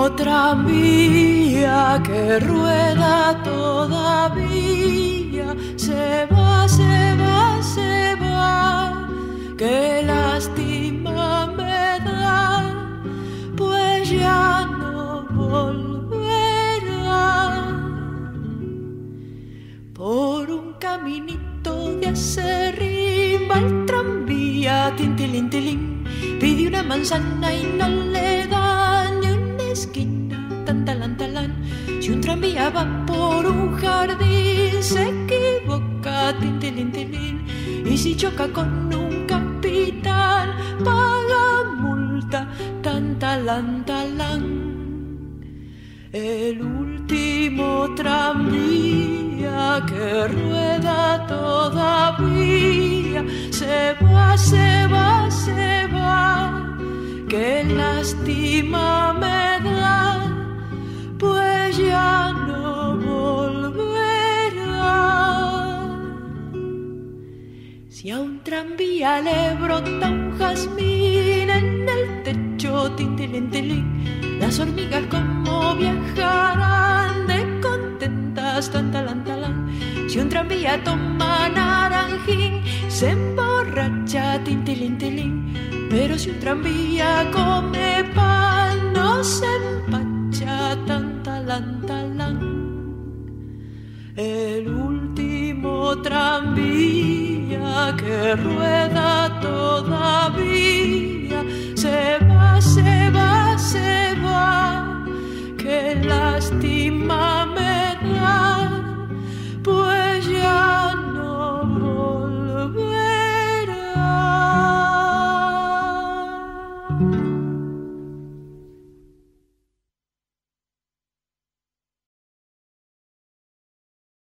tranvía que rueda todavía, se va, se va, se va, qué lástima me da, pues ya no volverá. Por un caminito de acerrín va el tranvía, tintilín, tilín, pide una manzana y no le dan ni una esquina, tan talán, talán. Si un tranvía va por un jardín se equivoca, tintilín, tilín, y si choca con un capitán paga multa, tan talán, talán. El último tranvía que rueda todavía, se va, se va, se va, qué lástima me da, pues ya no volverá. Si a un tranvía le brota un jazmín en el techo, tintilín, tilín, las hormigas como viajarán de contentas, tan talán, talán. Si un tranvía toma naranjín, se emborracha, tintilín, tilín. Pero si un tranvía come pan, no se empacha, tan talán, talán. El último tranvía que rueda todavía, se va, se va, se va, qué lástima